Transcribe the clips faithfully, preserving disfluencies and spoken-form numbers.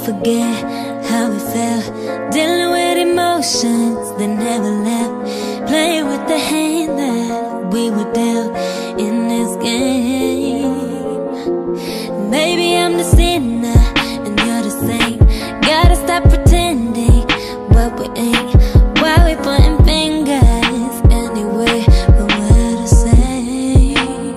forget how we felt, dealing with emotions that never left, playing with the hand that we were dealt in this game. Maybe I'm the sinner and you're the saint. Gotta stop pretending what we ain't. Why we pointing fingers anyway when we're the same?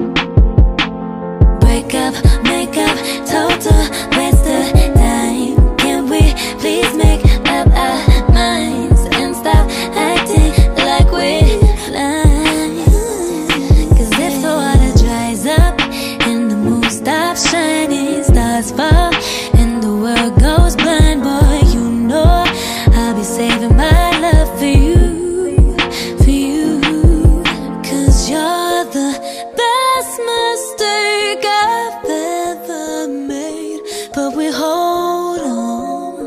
Break up, make up, total waste of time. Can we please make up our minds and stop acting like we're blind? Cause if the water dries up and the moon stops shining, stars fall and the world goes blind, boy, you know I'll be saving my love for you, for you. Cause you're the best mistake I've ever made. But we hold on,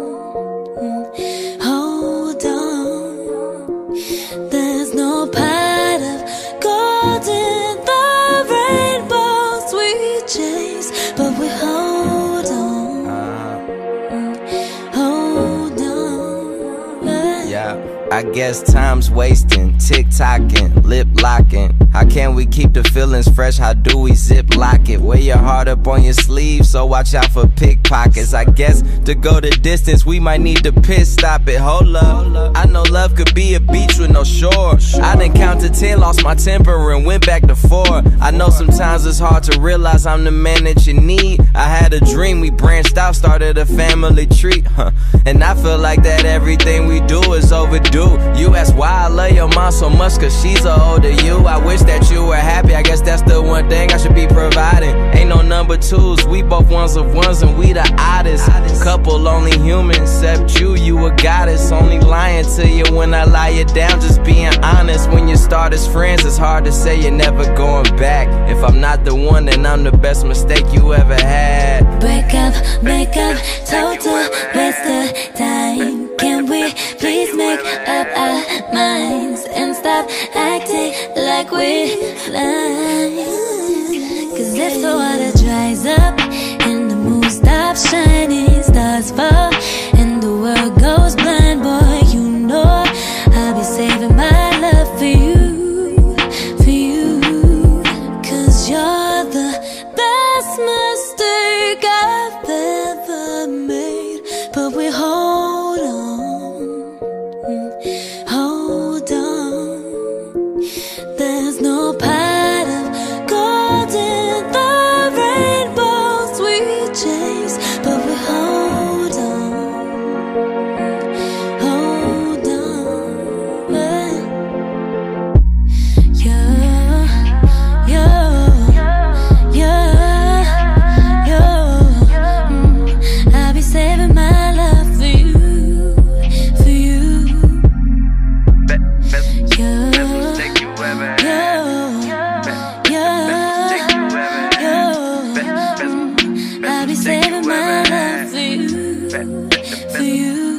hold on. There's no pot of gold in the rainbows we chase. But we hold on, hold on. Yeah, I guess time's wasting, tick-tocking, lip-locking. How can we keep the feelings fresh? How do we zip-lock it? Wear your heart up on your sleeve, so watch out for pickpockets. I guess to go the distance, we might need to pit stop it. Hold up, I know love could be a beach with no shore. I done counted ten, lost my temper and went back to four. I know sometimes it's hard to realize I'm the man that you need. I had a dream, we branched out, started a family tree, huh? And I feel like that everything we do is overdue. You ask why I love your mom so much, cause she's a older you. I wish that you were happy, I guess that's the one thing I should be providing. Ain't no number twos, we both ones of ones and we the oddest couple, only human except you, you a goddess. Only lying to you when I lie you down, just being honest. When you start as friends, it's hard to say you're never going back. If I'm not the one, then I'm the best mistake you ever had. Break up, make up, total waste of time. Can we please make up our minds and stop acting like we're blind? Cause if the water dries up and the moon stops shining, stars fall and the world goes blind, boy, you know I'll be saving my love for you, for you. Cause you're the best mistake I've ever made. But we hold on, hold on. There's no pot of gold in the rainbows we chase. But we hold on, hold on. Yeah, yeah, yeah, yeah. Mm, I'll be saving my love for you, for you. Yeah, yeah, yeah, yeah. I'll be saving my love for you, for you.